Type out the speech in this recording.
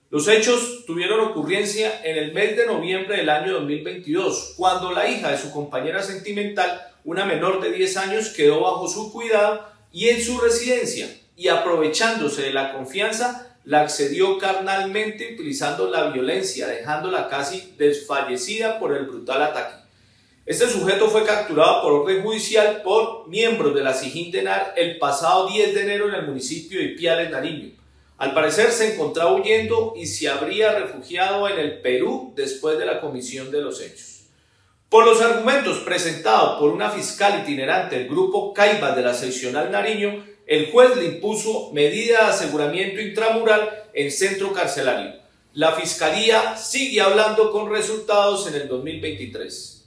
Los hechos tuvieron ocurrencia en el mes de noviembre del año 2022, cuando la hija de su compañera sentimental, una menor de 10 años, quedó bajo su cuidado y en su residencia, y aprovechándose de la confianza, la accedió carnalmente utilizando la violencia, dejándola casi desfallecida por el brutal ataque. Este sujeto fue capturado por orden judicial por miembros de la SIJIN de NAR el pasado 10 de enero en el municipio de Ipiales, Nariño. Al parecer se encontraba huyendo y se habría refugiado en el Perú después de la comisión de los hechos. Por los argumentos presentados por una fiscal itinerante del grupo Caibas de la seccional Nariño, el juez le impuso medida de aseguramiento intramural en centro carcelario. La fiscalía sigue hablando con resultados en el 2023.